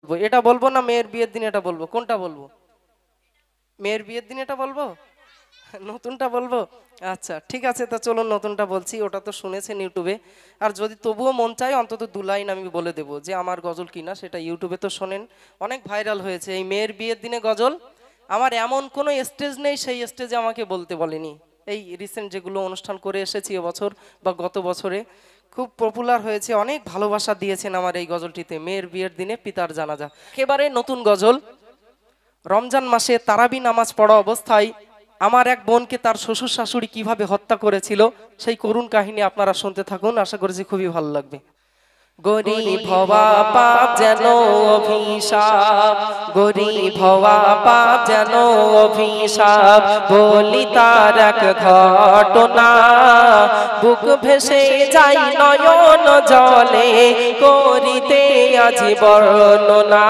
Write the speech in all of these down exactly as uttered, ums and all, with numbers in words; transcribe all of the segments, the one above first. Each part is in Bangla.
এটা বলবো না মেয়ের বিয়ের দিন এটা বলবো? কোনটা বলবো? মেয়ের বিয়ের দিন এটা বলবো? নতুনটা বলবো? আচ্ছা ঠিক আছে, তা চলুন নতুনটা বলছি। ওটা তো শুনেছেন ইউটিউবে, আর যদি তবুও মন চায় অন্তত দু লাইন আমি বলে দেবো যে আমার গজল কিনা, সেটা ইউটিউবে তো শোনেন, অনেক ভাইরাল হয়েছে এই মেয়ের বিয়ের দিনে গজল। আমার এমন কোনো স্টেজ নেই সেই স্টেজে আমাকে বলতে বলেনি। এই রিসেন্ট যেগুলো অনুষ্ঠান করে এসেছি এবছর বা গত বছরে, খুব পপুলার হয়েছে, অনেক ভালোবাসা দিয়েছেন আমার এই গজলটিতে, মেয়ের বিয়ের দিনে পিতার জানাজা। একেবারে নতুন গজল। রমজান মাসে তারাবি নামাজ পড়া অবস্থায় আমার এক বোনকে তার শ্বশুর শাশুড়ি কিভাবে হত্যা করেছিল সেই করুণ কাহিনী আপনারা শুনতে থাকুন, আশা করছি খুবই ভালো লাগবে। গরিব হওয়া পাপ যেন অভিশাপ, গরিব হওয়া পাপ যেন অভিশাপ, বলি তার এক ঘটনা, বুক ভেসে যাই নয়ন জলে, করিতে আজি বর্ণনা,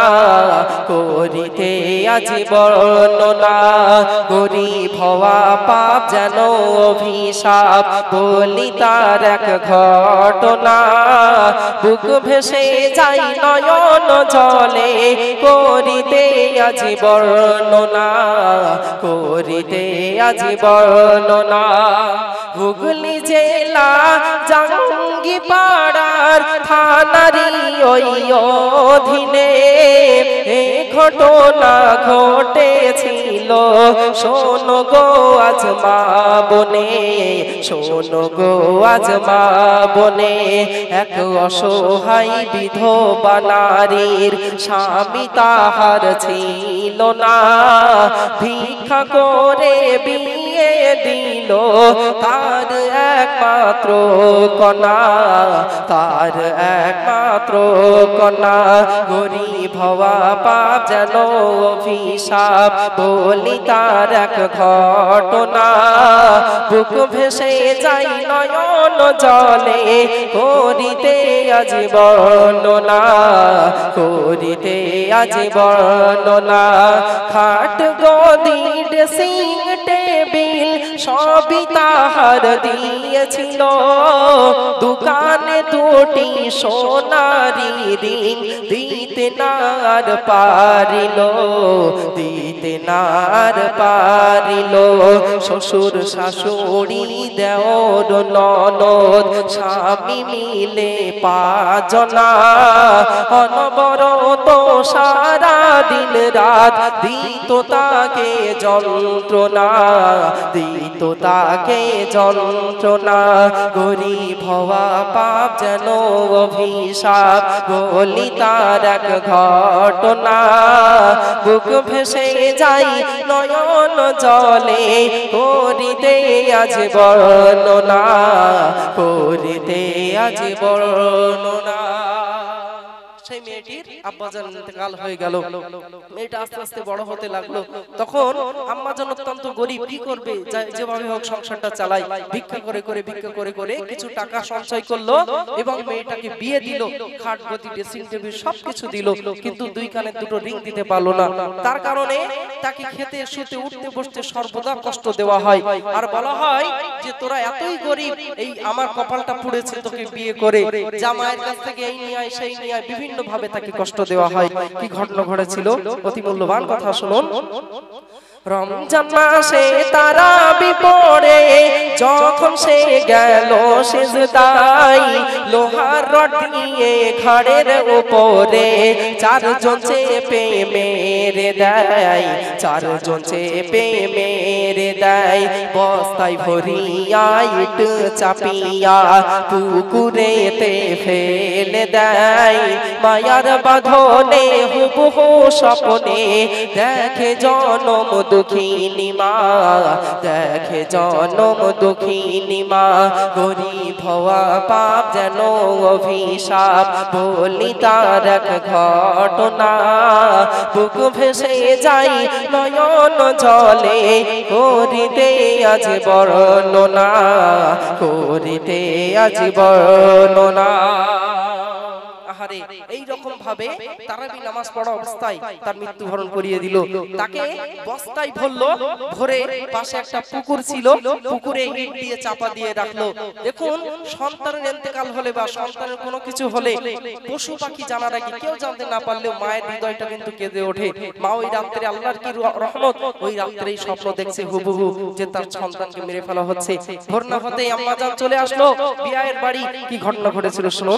করিতে আজি বর্ণনা। গরিব হওয়া পাপ যেন অভিশাপ, বলি তার এক ঘটনা, বুক ভেসে যাই নয়ন জলে, করিতে আজি বর্ণনা, করিতে আজি বর্ণনা। হুগলি জেলা জাঙ্গি পাড়ার থানারি ওই অধীনে এ ঘটনা ঘটেছিল, শোনো গো আজ মা বনে, শোনো গো আজ মা বনে। এক অসহায় বিধবা নারীর স্বামী তাহার ছিল না, ভিক্ষা করে বিয়ে দিল তার একমাত্র কন্যা, তার একমাত্র কন্যা। গরিব হওয়া পাপ যেন অভিশাপ, বলি তার এক ঘটনা, বুক ভেসে যাই নয়ন জলে, করিতে আজি বর্ণনা, করিতে আজি বর্ণনা। খাট গদি ড্রেসিং টেবিল সবই তাহার দিয়েছিল, দোকানে দুটি সোনারি রিং দিতে নার পারিল, দিতে নার পারিল। শ্বশুর শাশুড়ি দেওর ননদ স্বামী মিলে পাঁচজনা, অনবরত সারা দিন রাত দিত তাকে যন্ত্রণা, দিত তাকে যন্ত্রণা। গরিব হওয়া পাপ যেন অভিশাপ, বলি তার এক ঘটনা, বুক ভেসে যাই নয়ন জলে, করিতে আজ বর্ণনা, করিতে আজ বর্ণনা। সেই মেয়েটির আব্বাজান ইন্তেকাল হয়ে গেল, মেয়েটা আস্তে আস্তে বড় হতে লাগলো। তখন আম্মাজান অত্যন্ত গরিব, কি করবে, যেভাবে হোক সংসারটা চালাই, ভিক্ষা করে করে ভিক্ষা করে করে কিছু টাকা সঞ্চয় করলো এবং মেয়েটাকে বিয়ে দিল, খাট গদি ড্রেসিং টেবিল সবকিছু দিল, কিন্তু দুই কানে দুটো রিং দিতে পারলো না। তার কারণে তাকে খেতে শুতে উঠতে বসতে সর্বদা কষ্ট দেওয়া হয়, আর বলা হয় যে তোরা এতই গরিব, এই আমার কপালটা পুড়েছে তোকে বিয়ে করে, জামাইয়ের কাছ থেকে এই নিয়ে আয় সেই নিয়ে আয়, বিভিন্ন ভাবে তাকে কষ্ট দেওয়া হয়। কি ঘটনা ঘটেছিল, অতি মূল্যবান কথা শুনুন। রমজান মাসে তারাবি পড়ে যখন সে গেল সিজদায়, লোহার রড দিয়ে ঘাড়ের উপরে চারজন চেপে মেরে দেয়, চারজন চেপে মেরে দেয়। বস্তায় ভরিয়া ইট চাপিয়া পুকুরেতে ফেলে দেয়, মায়ার বাঁধনে হুবহু স্বপ্নে দেখে জনম দুঃখিনী মা, দেখে জনম দুঃখিনী মা। গরিব হওয়া পাপ যেন অভিশাপ, বলি তার এক ঘটনা, বুক ভেসে যাই নয়ন জলে, করিতে আজ বর্ণনা, করিতে আজ বর্ণনা। আহারে এই রকম ভাবে তারাবি নামাজ পড়া অবস্থায় তার মৃত্যুবরণ করিয়ে দিল। তাকে বস্তায় ভরলো, ভরে পাশে একটা পুকুর ছিল, পুকুরে ইট দিয়ে চাপা দিয়ে রাখলো। দেখুন, সন্তানের ইন্তেকাল হলে বা সন্তানের কোনো কিছু হলে পশু পাখি জানার আগে কেউ জানতে না পারলেও মায়ের হৃদয়টা কিন্তু কেঁদে ওঠে। মা ওই রাত্রে, আল্লাহর কি রহমত, ওই রাত্রেই স্বপ্ন দেখছে হুবহু যে তার সন্তানকে মেরে ফেলা হচ্ছে। ভোর না হতেই আম্মাজান চলে আসলো বিয়ায়ের বাড়ি। কি ঘটনা ঘটেছিল শুনুন।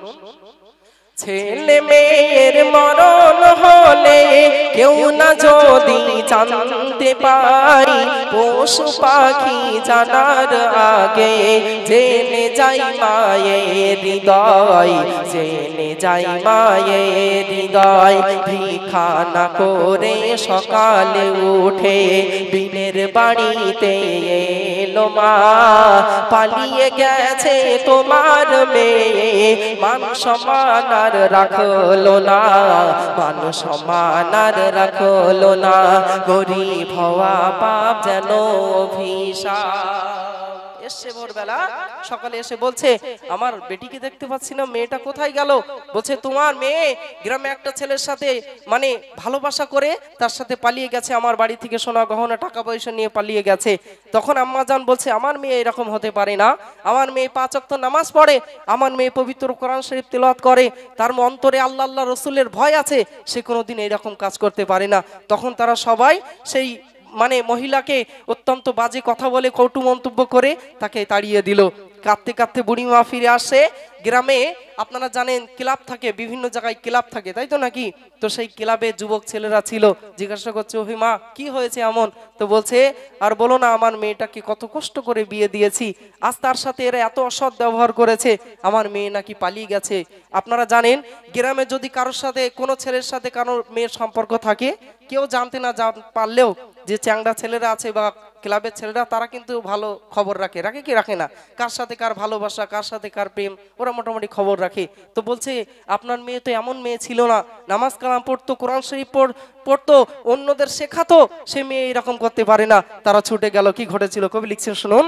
ছেলে মেয়ের মরণ হলে কেউ না যদি জানতে পারি, পশু পাখি জানার আগে জেনে যাই মায়ের হৃদয়, জেনে যাই মায়ের হৃদয়। ভিক্ষা না করে সকালে উঠে বিনের বাড়িতে এলো মা, পালিয়ে গেছে তোমার মেয়ে, মান সম্মান আর রাখলো না, মান সম্মান আর রাখলো না। গরিব হওয়া পাপ যেন অভিশাপ। এসে ভোরবেলা সকালে এসে বলছে, আমার বেটিকে দেখতে পাচ্ছি না, মেয়েটা কোথায় গেল? বলছে, তোমার মেয়ে গ্রামে একটা ছেলের সাথে মানে ভালোবাসা করে তার সাথে পালিয়ে গেছে, আমার বাড়ি থেকে সোনা গহনা টাকা পয়সা নিয়ে পালিয়ে গেছে। তখন আম্মাজান বলছে, আমার মেয়ে এরকম হতে পারে না, আমার মেয়ে পাঁচ ওয়াক্ত নামাজ পড়ে, আমার মেয়ে পবিত্র কোরআন শরীফ তেলাওয়াত করে, তার অন্তরে আল্লাহ আল্লাহ রসুলের ভয় আছে, সে কোনোদিন এরকম কাজ করতে পারে না। তখন তারা সবাই সেই মানে মহিলাকে অত্যন্ত বাজে কথা বলে, কটু মন্তব্য করে তাকে তাড়িয়ে দিল। কাঁদতে কাঁদতে বুড়িমা ফিরে আসে। গ্রামে আপনারা জানেন ক্লাব থাকে, বিভিন্ন জায়গায় ক্লাব থাকে, তাই তো নাকি? তো সেই ক্লাবে যুবক ছেলেরা ছিল। জিজ্ঞাসা করছে, ওহি মা কি হয়েছে এমন? তো বলছে, আর বলো না, আমার মেয়েটাকে কত কষ্ট করে বিয়ে দিয়েছি, আজ তার সাথে এরা এত অসৎ ব্যবহার করেছে, আমার মেয়ে নাকি পালিয়ে গেছে। আপনারা জানেন গ্রামে যদি কারোর সাথে, কোনো ছেলের সাথে কারোর মেয়ের সম্পর্ক থাকে, কেউ জানতে না পারলেও যে চ্যাংড়া ছেলেরা আছে বা ক্লাবের ছেলেরা, তারা কিন্তু ভালো খবর রাখে, রাখে কি রাখে না? কার সাথে কার ভালোবাসা, কার সাথে কার প্রেম, ওরা মোটামুটি খবর রাখে। তো বলছে, আপনার মেয়ে তো এমন মেয়ে ছিল না, নামাজ কালাম পড়তো, কোরআন শরীফ পড়তো, অন্যদের শেখাতো, সে মেয়ে এরকম করতে পারে না। তারা ছুটে গেল। কি ঘটেছিল কবি লিখছেন শুনুন।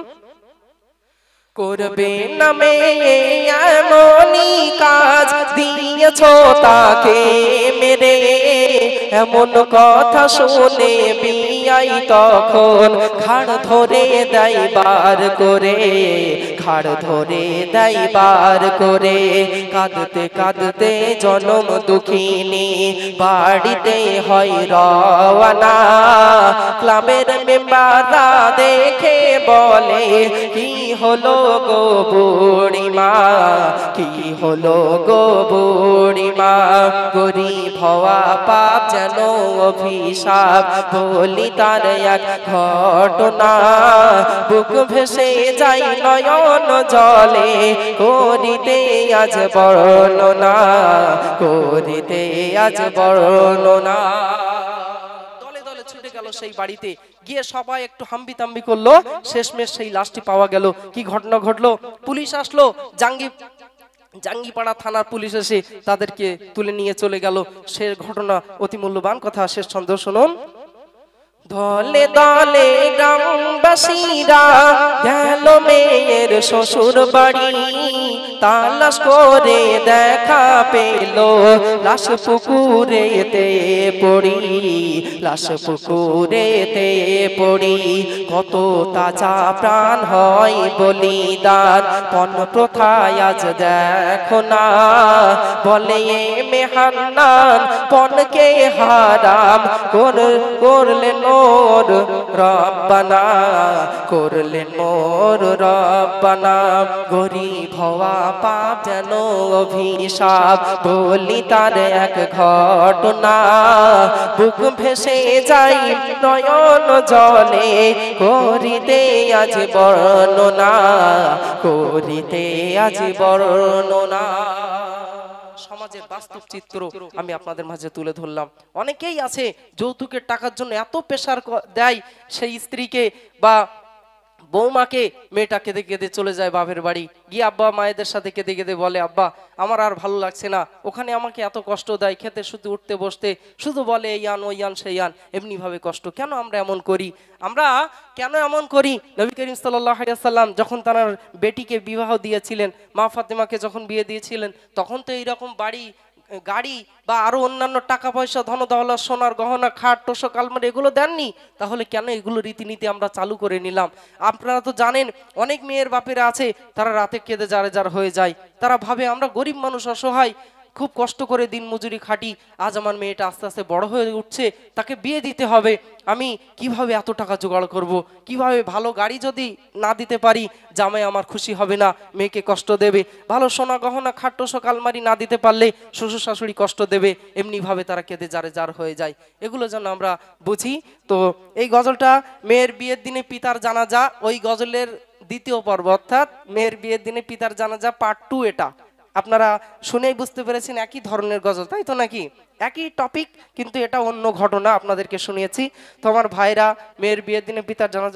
করবে না মেয়ে এমনই কাজ, দিয়েছ তাকে মেরে, এমন কথা শুনে বিয়াই তখন ঘাড় ধরে দেয় বার করে, ঘাড় ধরে দেয় বার করে। কাঁদতে কাঁদতে জনম দুঃখিনী বাড়িতে হয় রওয়ানা, ক্লাবের মেম্বাররা দেখে বলে, কি হলো গো বুড়িমা, কি হলো গো বুড়িমা? গরিব হওয়া পাপ যেন অভিশাপ, বলি তার এক ঘটনা, বুক ভেসে যাই নয়ন জলে, করিতে আজ বর্ণনা, করিতে আজ বর্ণনা। ছুটে গেল সেই বাড়িতে, গিয়ে সবাই একটু হাম্বি তাম্বি করলো, শেষমেশ সেই লাশটি পাওয়া গেল। কি ঘটনা ঘটলো? পুলিশ আসলো, জাঙ্গি জাঙ্গিপাড়া থানার পুলিশ এসে তাদেরকে তুলে নিয়ে চলে গেল। সে ঘটনা অতি মূল্যবান কথা। শেষ ছন্দ শুনুন। দলে দলে গ্রামবাসীরা গেল মেয়ের শ্বশুর বাড়ি, তালাশ করে দেখা পেল লাশ পুকুরেতে পড়ি, লাশ পুকুরেতে পড়ি। কত তাজা প্রাণ হয় বলিদান, পণ প্রথায় আজ দেখো না, বলে মেহান্নান পণকে হারাম করলেন মোর রব্বানা, করলেন মোর রব্বানা। গরিব হওয়া পাপ যেন অভিশাপ, বলি তার এক ঘটনা, বুক ভেসে যাই নয়ন জলে, করিতে আজ বর্ণনা, করিতে আজ বর্ণনা। সমাজের বাস্তব চিত্র আমি আপনাদের মাঝে তুলে ধরলাম। অনেকেই আছে যৌতুকের টাকার জন্য এত প্রেসার দেয় সেই স্ত্রীকে বা বৌমাকে মেয়েটা কেঁদে কেঁদে চলে যায় বাপের বাড়ি গিয়ে আব্বা মায়েদের সাথে কেঁদে কেঁদে বলে, আব্বা আমার আর ভালো লাগছে না, ওখানে আমাকে এত কষ্ট দেয়, খেতে শুধু উঠতে বসতে শুধু বলে এই আন ওই আন সেই আন, এমনিভাবে কষ্ট, কেন আমরা এমন করি? আমরা কেন এমন করি? নবী করিম সাল্লাল্লাহু আলাইহি ওয়াসাল্লাম যখন তার বেটিকে বিবাহ দিয়েছিলেন, মা ফাতেমাকে যখন বিয়ে দিয়েছিলেন, তখন তো এইরকম বাড়ি গাড়ি বা আরো অন্যান্য টাকা পয়সা ধন দৌলত সোনার গহনা খাট তোষক আলমারি এগুলো দেননি। তাহলে কেন এগুলো রীতিনীতি আমরা চালু করে নিলাম? আপনারা তো জানেন অনেক মেয়ের বাপেরা আছে তারা রাতে কেঁদে যারে যার হয়ে যায়, তারা ভাবে আমরা গরিব মানুষ অসহায়, খুব কষ্ট করে দিন মজুরি খাটি, আজ আমার মেয়েটা আস্তে আস্তে বড় হয়ে উঠছে, তাকে বিয়ে দিতে হবে, আমি কিভাবে এত টাকা জোগাড় করব, কিভাবে ভালো গাড়ি যদি না দিতে পারি জামাই আমার খুশি হবে না, মেয়েকে কষ্ট দেবে, ভালো সোনা গহনা খাট তোষক আলমারি না দিতে পারলে শ্বশুর শাশুড়ি কষ্ট দেবে, এমনিভাবে তারা কেঁদে যারে যার হয়ে যায়। এগুলো যেন আমরা বুঝি। তো এই গজলটা মেয়ের বিয়ের দিনে পিতার জানাজা, ওই গজলের দ্বিতীয় পর্ব, অর্থাৎ মেয়ের বিয়ের দিনে পিতার জানাজা পার্ট টু। এটা আপনারা শুনেই বুঝতে পেরেছেন একই ধরনের গজল, তাই তো নাকি? একই টপিক, কিন্তু এটা অন্য ঘটনা আপনাদেরকে শুনিয়েছি। তো আমার ভাইরা মেয়ের বিয়ের দিনে পিতার জানাজা